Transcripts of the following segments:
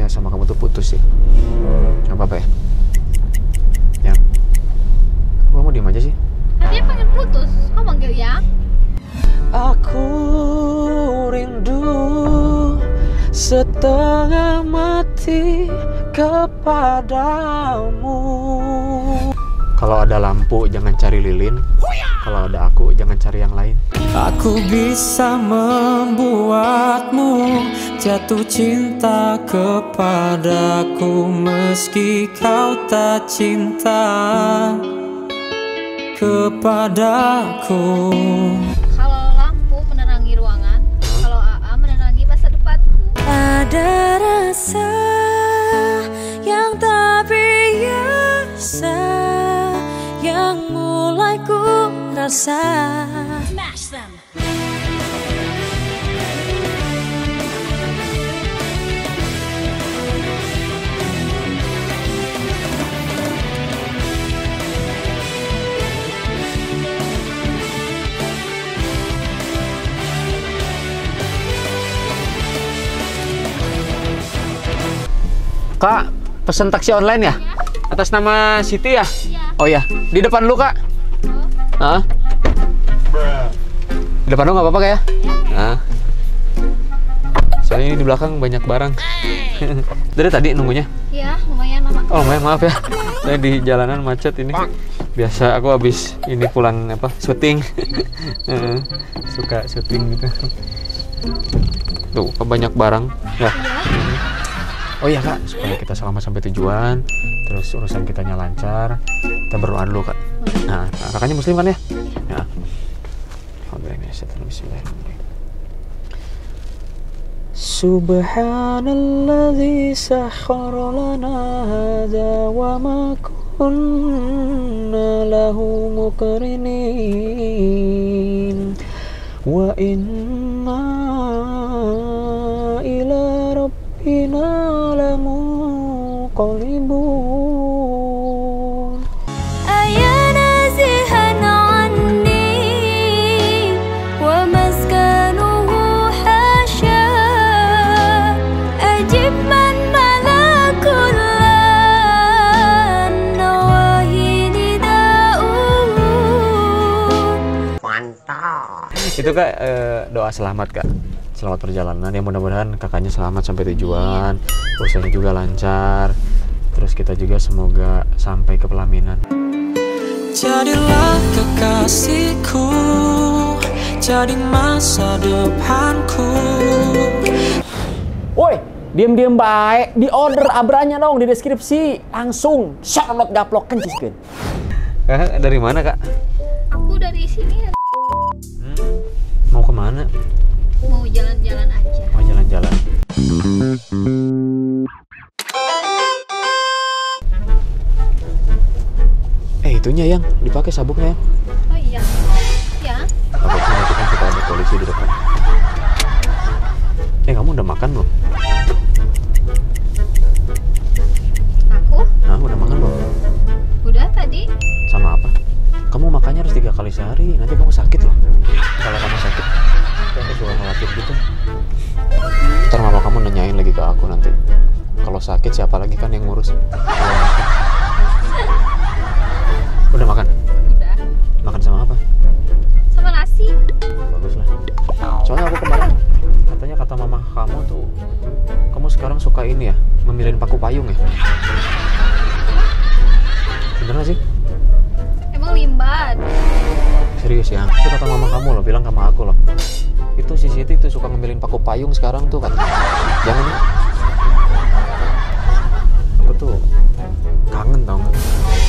kayaknya sama kamu tuh putus sih. Gak apa-apa ya? Ya. Kamu diem aja sih? Dia pengen putus, kok manggil ya? Aku rindu setengah mati kepadamu. Kalau ada lampu jangan cari lilin. Kalau ada aku jangan cari yang lain. Aku bisa membuatmu jatuh cinta kepadaku meski kau tak cinta kepadaku. Kalau lampu menerangi ruangan, kalau AA menerangi masa depanku. Ada rasa yang tak biasa yang mulai ku rasa. Smash them. Kak, pesen taksi online ya? Atas nama Siti ya? Iya. Oh ya, di depan lu Kak. Hah? Di depan lu nggak apa-apa Kak ya? Nah. Soalnya ini di belakang banyak barang. Dari tadi nunggunya? Iya, lumayan lama. Oh lumayan, maaf ya. Saya di jalanan macet ini. Biasa aku habis ini pulang apa syuting. Suka syuting gitu. Tuh, banyak barang. Ya. Oh iya Kak, supaya kita selamat sampai tujuan, terus urusan kitanya lancar, kita berdoa dulu Kak. Nah, kakaknya muslim kan ya? Ya. Bismillahirrahmanirrahim. Subhanalladzi sakhkhara lana hadza wa ma kunna lahu muqrinin wa inna ila rabbina lamunqalibun. Ayana zihan anni wa maskanuhu hasya ajib man malakul nawahi nida'u. Mantap. Itu Kak doa selamat Kak. Selamat perjalanan ya, mudah-mudahan kakaknya selamat sampai tujuan, urusannya juga lancar, terus kita juga semoga sampai ke pelaminan. Jadilah kekasihku, jadi masa depanku. Woi, diem-diem baik, di order abranya dong di deskripsi, langsung shot gaplok kenciskeun. Kakak dari mana Kak? Aku dari sini. Mau kemana? Mau jalan-jalan aja. Mau jalan-jalan. Itunya yang dipakai sabuknya ya. Oh iya. Ya. Takutnya nanti kan suka ada polisi di depan. Kamu udah makan belum? Aku? Nah, udah makan belum? Udah tadi. Sama apa? Kamu makannya harus 3 kali sehari, nanti kamu sakit loh. Kalau kamu sakit, aku suka khawatir gitu. Ntar mama kamu nanyain lagi ke aku nanti. Kalau sakit siapa lagi kan yang ngurus? Udah makan? Udah. Makan sama apa? Sama nasi. Bagus lah. Soalnya aku kemarin katanya kata mama kamu tuh, kamu sekarang suka ini ya, memilihin paku payung ya? Bener gak sih? Emang limbat. Serius ya? Itu kata mama kamu loh, bilang sama aku loh. Itu si Siti tuh suka ngambilin paku payung sekarang tuh katanya. Jangan ya. Aku tuh kangen tau gak?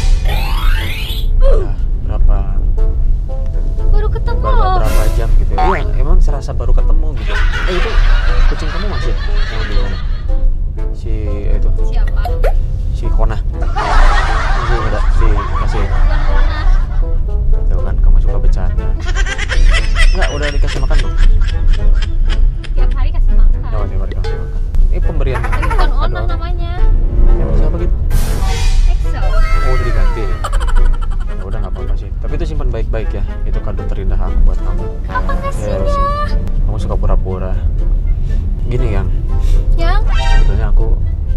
Udah berapa? Baru ketemu. Berapa jam gitu. Iya, emang serasa baru ketemu gitu. Itu kucing kamu masih yang di sana? Si itu. Siapa? Si Kona. Masih udah dikasih. Bukan Kona. Tuh kan kamu suka bercanda. Enggak, udah dikasih makan belum? Tiap hari kasih makan. Ya, tiap hari kasih makan. Ini pemberian. Tapi bukan Ona kado. namanya. Yang siapa gitu? Excel. Oh, udah diganti ya? Ya udah nggak apa-apa sih. Tapi itu simpan baik-baik ya. Itu kado terindah aku buat kamu. Kapan kasihnya? Kamu suka pura-pura. Gini yang Yang? sebetulnya aku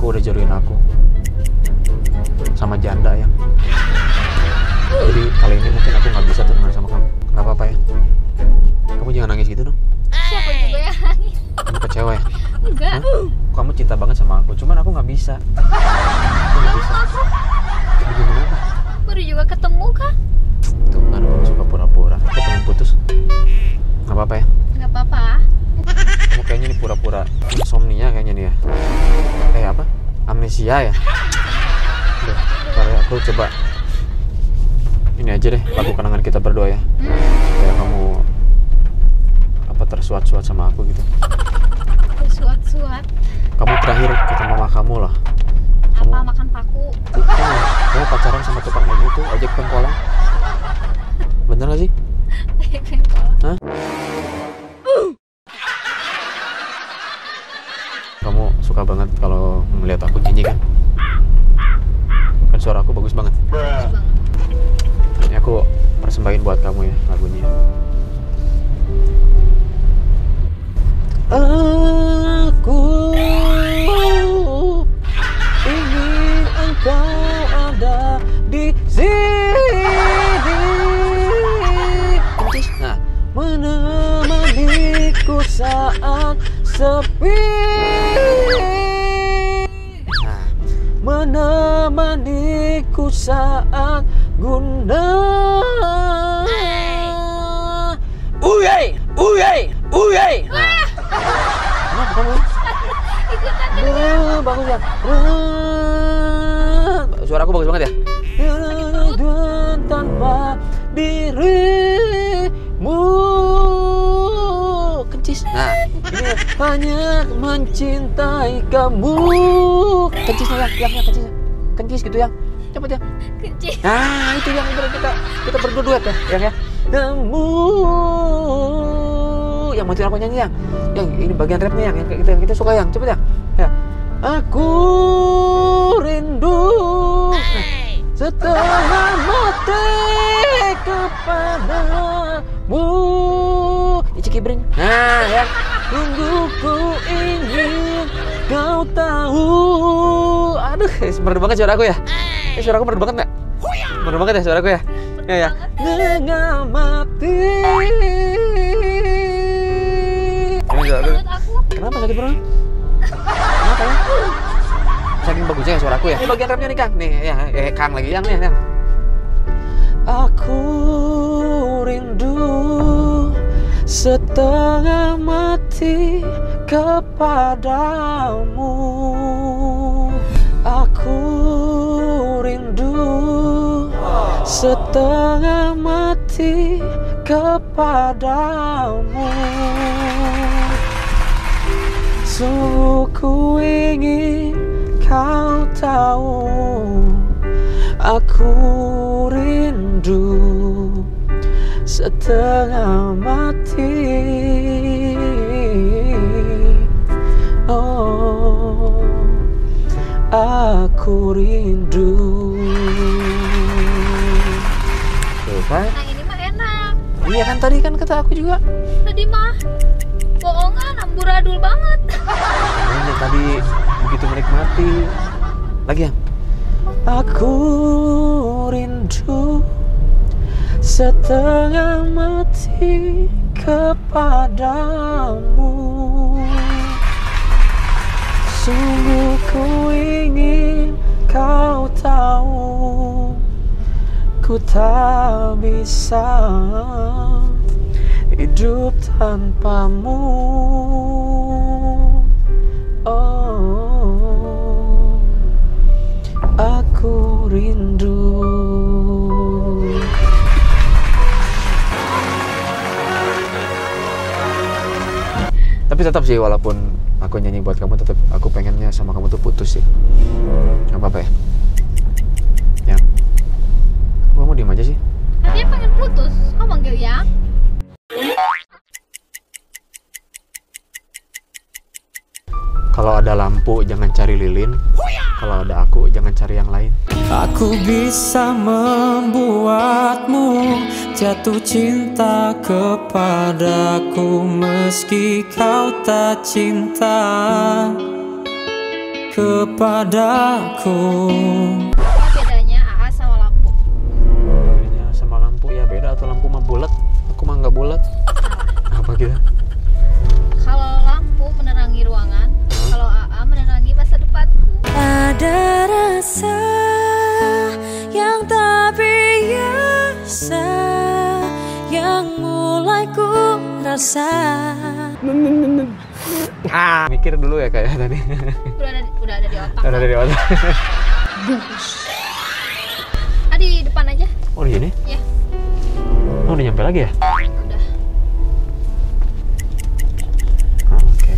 udah jodohin aku sama janda yang. Jadi kali ini mungkin aku nggak bisa tunangan sama kamu. Nggak apa-apa ya. Kamu jangan nangis gitu dong. Siapa juga yang nangis? Kamu kecewa ya? Enggak. Hah? Kamu cinta banget sama aku, cuman aku nggak bisa. Aku nggak bisa. Jadi gimana? Baru juga ketemu kan? Tuh kan kamu suka pura-pura. Aku pengen putus. Nggak apa-apa ya? Nggak apa-apa. Kamu kayaknya nih pura-pura insomnia kayaknya nih ya. Kayak apa? Amnesia ya? Udah, ntar ya, aku coba ini aja deh, lagu kenangan kita berdua ya. Kayak kamu apa tersuat-suat sama aku gitu. Suat-suat. Kamu terakhir ketemu mama kamu lah. Apa makan paku? Bukan, kamu pacaran sama tukang itu, ojek pengkolan. Bener gak sih? Hah? Kamu suka banget kalau melihat aku nyanyi kan? Kan suara aku bagus banget. Bagus banget. Ini aku persembahin buat kamu ya lagunya. Aku ingin engkau ada di sini. Nah, menemaniku saat sepi. Nah, menemaniku saat gundah. Uyai, uyai, uyai. Nah, kenapa kamu? Bagus ya. Suara aku bagus banget ya. Dan tanpa dirimu kencis. Nah, ini hanya mencintai kamu. Kencisnya yang kencisnya. Kencis gitu ya. Cepet ya. Kenci. Nah, itu yang kita berdua duet ya, ya. Kamu yang bantuin aku nyanyi yang ini bagian rapnya yang kita suka yang cepet ya. Ya. Aku rindu setengah mati kepadamu. Icikibring. Nah, ya. Tunggu ku ingin kau tahu. Aduh, merdu banget suara aku ya. Suara aku merdu banget nggak? Merdu banget ya suara aku ya. Ya ya. Dengan mati. Menurut aku. Kenapa sakit perut? Kenapa ya? Saking bagusnya ya suaraku ya. Ini bagian rapnya nih Kang. Nih ya, Kang lagi yang nih. Aku rindu setengah mati kepadamu. Aku rindu setengah mati kepadamu. Sungguh ku ingin kau tahu, aku rindu setengah mati. Oh, aku rindu. Tuh kan? Nah ini mah enak. Iya kan tadi kan kata aku juga. Tadi mah bohongan, amburadul banget. Makanya tadi begitu menikmati. Lagi ya. Aku rindu setengah mati kepadamu. Sungguh ku ingin kau tahu, ku tak bisa hidup tanpamu. Oh, aku rindu. Tapi tetap sih, walaupun aku nyanyi buat kamu, tetap aku pengennya sama kamu tuh putus sih. Gak apa-apa ya? Ya. Kamu diem aja sih? Dia pengen putus, kok manggil ya? Kalau ada lampu jangan cari lilin, kalau ada aku jangan cari yang lain. Aku bisa membuatmu jatuh cinta kepadaku meski kau tak cinta. kepadaku. Apa bedanya AA sama lampu? Bedanya sama lampu ya beda, atau lampu mah bulat, aku mah nggak bulat. Apa gitu? Kalau lampu menerangi ruangan, kalau AA menerangi masa depanku. Ada rasa yang tak biasa yang mulai ku rasa. Mikir dulu ya kayak tadi. Udah ada di otak. Ada di otak. Di depan aja. Oh di sini? Ya. Oh udah nyampe lagi ya? Udah. Oh, oke.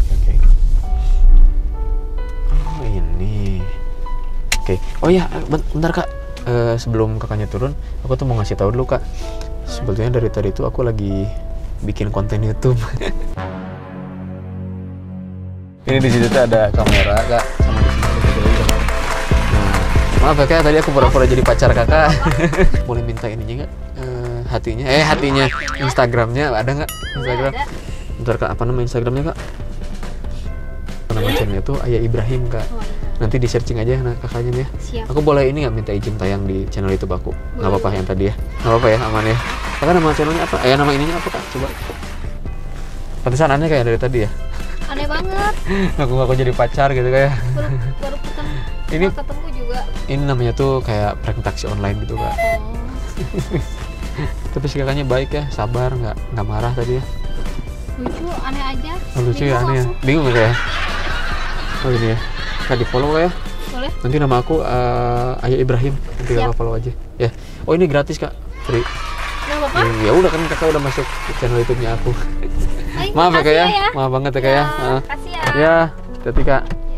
Oh ini. Oke. Oh ya, bentar Kak. Sebelum kakaknya turun, aku tuh mau ngasih tahu dulu Kak. Sebetulnya dari tadi tuh aku lagi bikin konten YouTube. Ini di situ tuh ada kamera Kak, sama di sini ada kamera. Nah, maaf ya Kak, tadi aku pura-pura jadi pacar Kakak. Boleh minta ininya nggak? Hatinya, Instagramnya ada nggak? Instagram. Ada. Bentar Kak, apa nama Instagramnya Kak? Nama channelnya tuh Ayah Ibrahim Kak. Oh, iya. Nanti di searching aja kakaknya nih ya. Siap. Aku boleh ini nggak minta izin tayang di channel YouTube aku? Nggak apa-apa yang tadi ya? Nggak apa-apa ya, aman ya? Kakak nama channelnya apa? Nama ininya apa Kak? Coba. Pantesan aneh kayak dari tadi ya? Aneh banget. Aku jadi pacar gitu kayak. Baru ketemu. Ini- Ketemu juga. Ini namanya tuh kayak prank taksi online gitu Kak. Oh. Tapi si kakaknya baik ya, sabar, nggak marah tadi ya. Lucu, aneh aja. Oh, lucu ya, Bingung aneh ya. langsung. Bingung nggak ya? Oh ini ya. Kak di follow Kak ya. Boleh? Nanti nama aku Ayah Ibrahim. Nanti Siap. kakak follow aja. Ya. Oh ini gratis Kak. Free. Gak apa-apa? Ya udah kan kakak udah masuk ke channel YouTube-nya aku. Ay, Maaf ya Kak makasih ya. Maaf banget ya Kak ya. Kasih ya. Ya, hati-hati Kak.